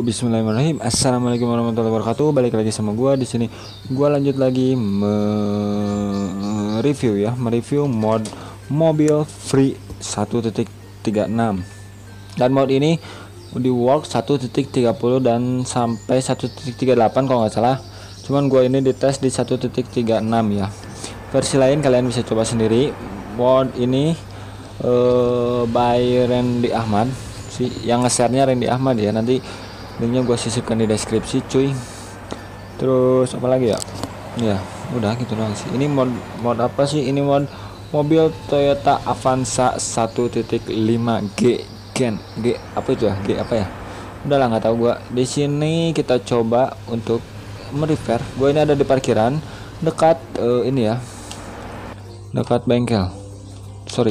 Bismillahirrahmanirrahim. Assalamualaikum warahmatullahi wabarakatuh. Balik lagi sama gua di sini. Gua lanjut lagi mereview mod mobil free 1.36. Dan mod ini di work 1.30 dan sampai 1.38 kalau nggak salah. Cuman gua ini dites di 1.36 ya. Versi lain kalian bisa coba sendiri. Mod ini by Randy Ahmad. Yang nge-share-nya Randy Ahmad ya, nanti linknya gue sisipkan di deskripsi cuy. Terus apa lagi ya, ya udah gitu doang sih. Ini mod apa sih, ini mod mobil Toyota Avanza 1.5 G Gen G apa itu ya, G apa ya, udahlah nggak tahu gue. Di sini kita coba untuk merepair. Gue ini ada di parkiran dekat ini ya, dekat bengkel. Sorry,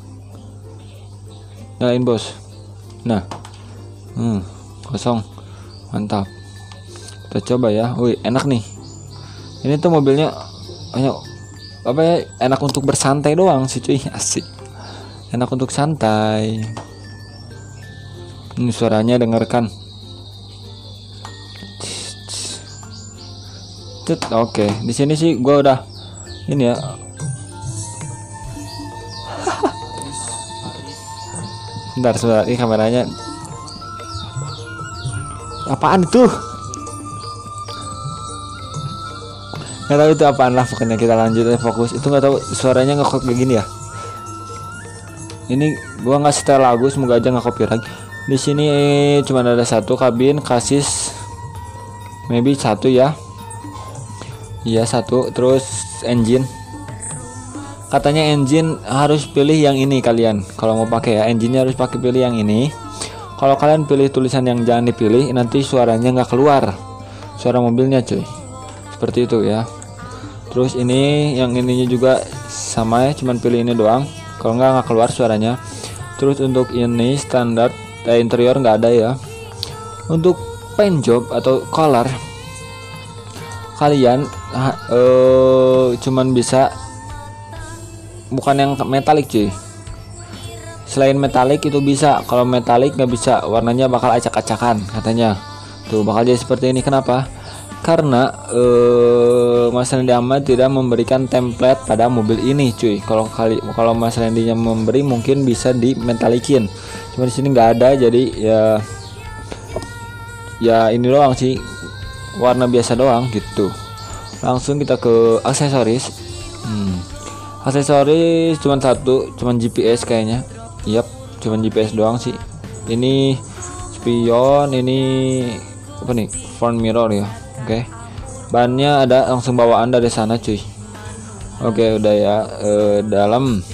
nyalain bos. Nah, kosong, mantap. Kita coba ya. Wih, enak nih. Ini tuh mobilnya hanya apa ya? Enak untuk bersantai doang sih cuy, asik. Enak untuk santai. Ini suaranya dengarkan. Oke, di sini sih gua udah ini ya. Bentar, sebentar, ini kameranya apaan itu? Nggak tahu itu apaan lah, pokoknya kita lanjut aja, fokus. Itu nggak tahu suaranya nge-copy kayak gini ya. Ini gua nggak setel lagu, semoga aja nggak copyright. Di sini cuma ada satu kabin, kasis, maybe satu ya. Iya satu, terus engine. Katanya engine harus pilih yang ini kalian. Kalau mau pakai ya, engine-nya harus pakai pilih yang ini. Kalau kalian pilih tulisan yang jangan dipilih, nanti suaranya nggak keluar. Suara mobilnya cuy. Seperti itu ya. Terus ini yang ininya juga sama ya, cuman pilih ini doang. Kalau nggak keluar suaranya. Terus untuk ini standar interior nggak ada ya. Untuk paint job atau color kalian cuman bisa bukan yang metalik cuy. Selain metalik itu bisa, kalau metalik nggak bisa, warnanya bakal acak-acakan katanya. Tuh bakal jadi seperti ini. Kenapa? Karena Mas Randy Ahmad tidak memberikan template pada mobil ini cuy. Kalau Mas Randy-nya memberi mungkin bisa dimetalikin. Cuma di sini nggak ada, jadi ya ini doang sih, warna biasa doang gitu. Langsung kita ke aksesoris. Aksesoris cuman satu, cuman GPS kayaknya. Yap, cuman GPS doang sih. Ini spion, ini apa nih? Front mirror ya. Oke. Bannya ada langsung bawaan dari sana cuy. Oke, udah ya. Dalam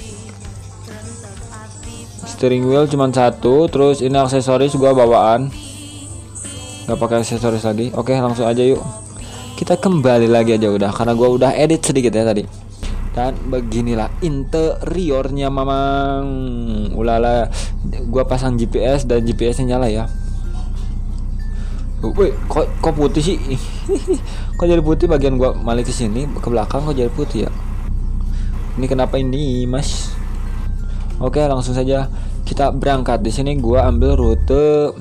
steering wheel cuman satu, terus ini aksesoris gua bawaan. Gak pakai aksesoris lagi. Oke, langsung aja yuk. Kita kembali lagi aja udah, karena gua udah edit sedikit ya tadi. Dan beginilah interiornya mamang. Ulala, gua pasang GPS dan GPS-nya nyala ya. Wih, kok putih sih? Kok jadi putih bagian gua balik ke sini, ke belakang kok jadi putih ya? Ini kenapa ini, Mas? Oke, langsung saja kita berangkat. Di sini gua ambil rute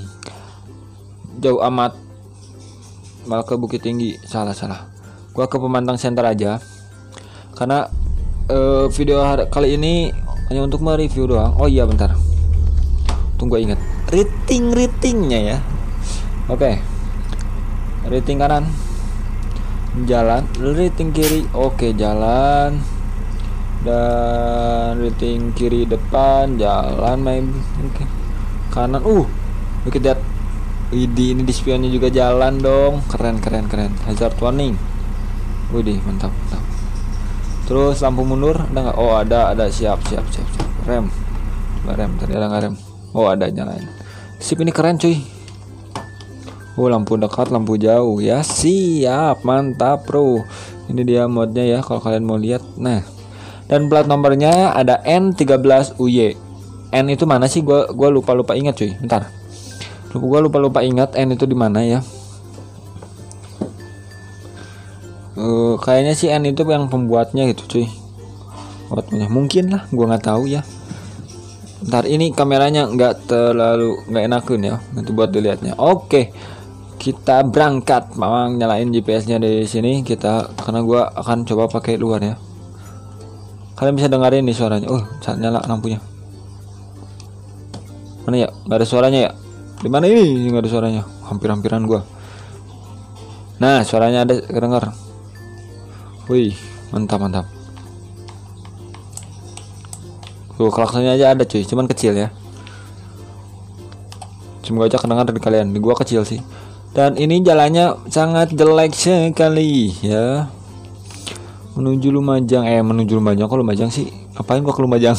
jauh amat, malah ke Bukit Tinggi. Salah. Gua ke Pemantang Center aja. Karena video kali ini hanya untuk mereview doang. Oh iya bentar, tunggu ingat ratingnya ya. Oke. Rating kanan jalan, rating kiri oke jalan, dan rating kiri depan jalan main. Oke. Kanan look at that. Ini di spionnya juga jalan dong. Keren. Hazard warning. Widih, mantap. Terus lampu mundur ada nggak? Oh ada. Siap. Rem. Tadi ada nggak rem? Oh ada, nyalain. Sip, ini keren cuy. Lampu dekat, lampu jauh ya. Siap, mantap bro. Ini dia modnya ya kalau kalian mau lihat. Nah, dan plat nomornya ada N13UY. N itu mana sih? Gua lupa ingat cuy. Bentar. Gua lupa ingat N itu di mana ya. Kayaknya sih N itu yang pembuatnya gitu cuy. Mungkin lah, gua nggak tahu ya. Ntar ini kameranya nggak terlalu nggak enakin ya, nanti buat dilihatnya. Oke, kita berangkat. Mamang nyalain GPS-nya dari sini kita, karena gua akan coba pakai luar ya. Kalian bisa dengerin nih suaranya. Saat nyala lampunya. Mana ya? Nggak ada suaranya ya? Di mana ini? Nggak ada suaranya. Hampir-hampiran gua. Nah, suaranya ada, kedengar. Wih, mantap. Tuh, klaksonnya aja ada cuy, cuman kecil ya. Semoga aja kedengar dari kalian. Di gua kecil sih. Dan ini jalannya sangat jelek sekali ya. Menuju Lumajang. Kok Lumajang sih? Ngapain gua ke Lumajang?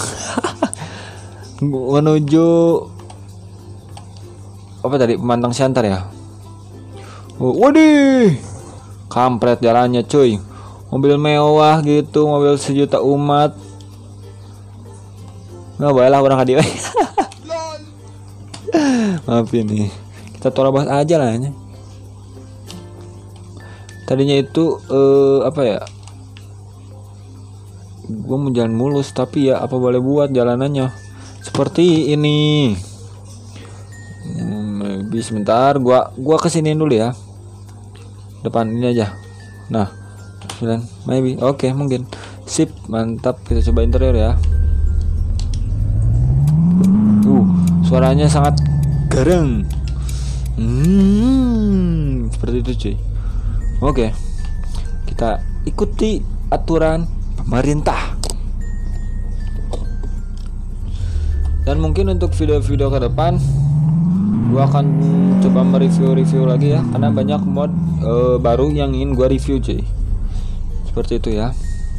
Menuju apa tadi? Pemantang Siantar ya. Waduh. Kampret jalannya cuy. Mobil mewah gitu, mobil sejuta umat. Nggak boleh lah orang hadiah. Maaf ini. Kita torabas aja lah ya. Tadinya itu apa ya? Gue mau jalan mulus, tapi ya apa boleh buat jalanannya seperti ini. Maybe sebentar, gua kesini dulu ya. Depan ini aja. Nah, 9, maybe. Oke, mungkin. Sip, mantap. Kita coba interior ya. Suaranya sangat garang. Seperti itu cuy. Oke, kita ikuti aturan pemerintah. Dan mungkin untuk video-video ke depan gua akan coba mereview lagi ya, karena banyak mod baru yang ingin gua review cuy. Seperti itu ya.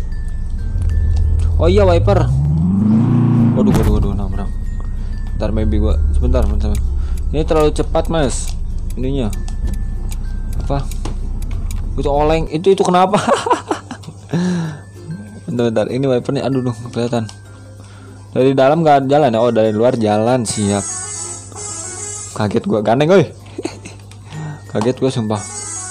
Oh iya, wiper. Waduh, nabrak. Ntar maybe gua sebentar. Ini terlalu cepat mas. Ininya apa? Itu oleng. Itu kenapa? bentar. Ini wipernya. Aduh, kelihatan. Dari dalam gak jalan ya? Oh, dari luar jalan. Siap. Kaget gua, gandeng oi. Kaget gua sumpah.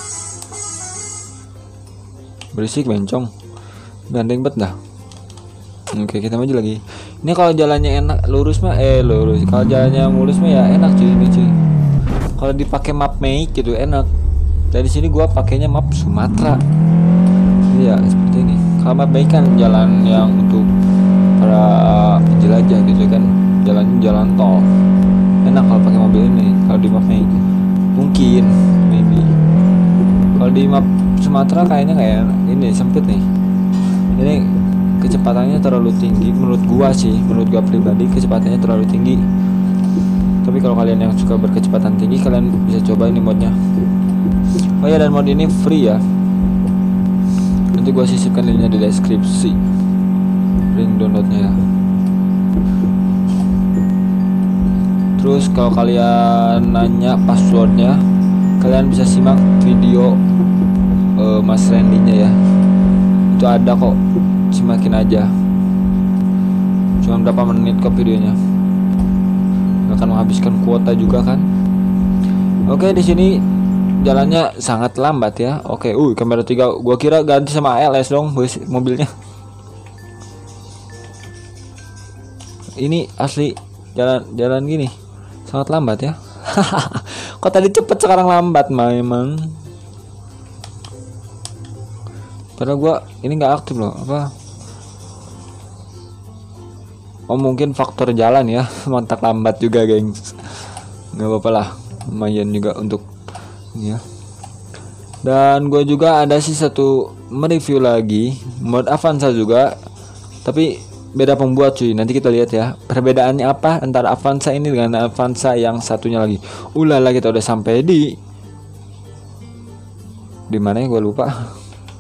Berisik bencong. Gandeng bet dah. Oke, kita maju lagi. Ini kalau jalannya enak lurus mah lurus. Kalau jalannya mulus mah ya enak cuy ini cuy. Kalau dipakai map make gitu enak. Dari sini gua pakainya map Sumatera. Iya, seperti ini. Kalau map make kan jalan yang untuk para penjelajah gitu kan. Jalan tol. Enak kalau pakai mobil ini. Kalau di map make mungkin maybe. Kalau di map Sumatera kayaknya kayak ini sempit nih. Ini kecepatannya terlalu tinggi menurut gua pribadi. Kecepatannya terlalu tinggi, tapi kalau kalian yang suka berkecepatan tinggi kalian bisa coba ini modnya. Oh ya, dan mod ini free ya, nanti gua sisipkan linknya di deskripsi, link downloadnya ya. Terus kalau kalian nanya passwordnya, kalian bisa simak video Mas Randy-nya ya, itu ada kok, simakin aja. Cuma berapa menit kok videonya, akan menghabiskan kuota juga kan. Oke, di sini jalannya sangat lambat ya. Oke, kamera 3 gua kira ganti sama ALS dong mobilnya. Ini asli jalan gini sangat lambat ya. Kok tadi cepet sekarang lambat memang. Padahal gua ini nggak aktif loh, apa? Oh, mungkin faktor jalan ya, mantap lambat juga gengs. Nggak apa-apa lah, lumayan juga untuk ini ya. Dan gue juga ada sih satu mereview lagi mod Avanza juga, tapi beda pembuat cuy. Nanti kita lihat ya perbedaannya apa antara Avanza ini dengan Avanza yang satunya lagi. Ulala, kita udah sampai di mana ya, gue lupa.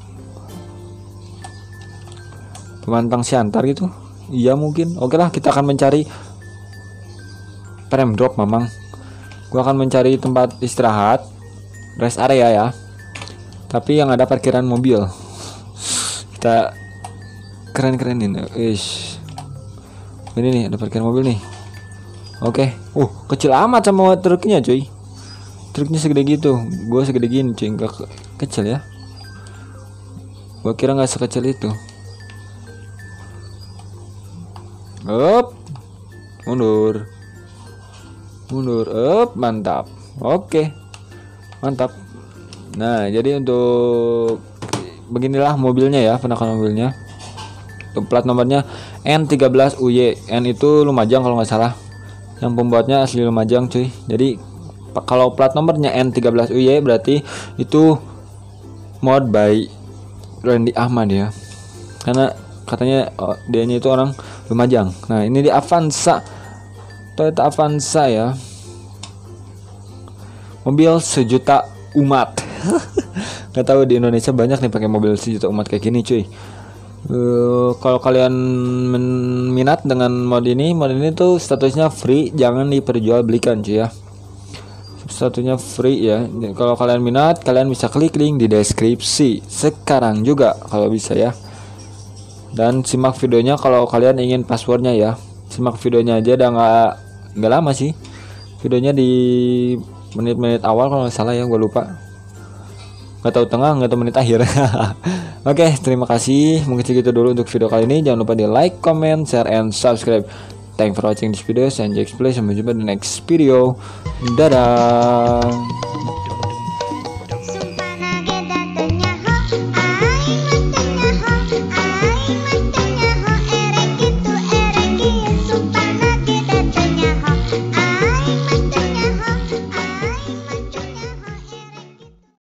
Pemantang Siantar gitu. Iya mungkin. Oke lah, kita akan mencari frame drop memang. Gua akan mencari tempat istirahat, rest area ya, tapi yang ada parkiran mobil. Kita keren-kerenin. Ini nih ada parkiran mobil nih. Oke. Kecil amat sama truknya cuy. Truknya segede gitu. Gua segede gini cuy, enggak kecil ya. Gua kira nggak sekecil itu. mundur, up, mantap. Oke, mantap. Nah, jadi untuk beginilah mobilnya ya, penampakan mobilnya. Untuk plat nomornya N13UY. N itu Lumajang kalau nggak salah. Yang pembuatnya asli Lumajang cuy. Jadi kalau plat nomornya N13UY berarti itu mod by Randy Ahmad ya. Karena katanya dianya itu orang Lumajang. Nah, ini di Avanza, Toyota Avanza ya. Mobil sejuta umat. Gak tahu di Indonesia banyak nih pakai mobil sejuta umat kayak gini cuy. Kalau kalian minat dengan mod ini tuh statusnya free, jangan diperjualbelikan cuy ya. Statusnya free ya. Kalau kalian minat, kalian bisa klik link di deskripsi sekarang juga kalau bisa ya. Dan simak videonya kalau kalian ingin passwordnya ya. Simak videonya aja, udah nggak lama sih. Videonya di menit-menit awal kalau nggak salah ya, gue lupa. Nggak tahu tengah, nggak tahu menit akhir. Oke, terima kasih. Mungkin segitu dulu untuk video kali ini. Jangan lupa di like, comment, share, and subscribe. Thanks for watching this video. Saya Jax Play. Sampai jumpa di next video. Dadah.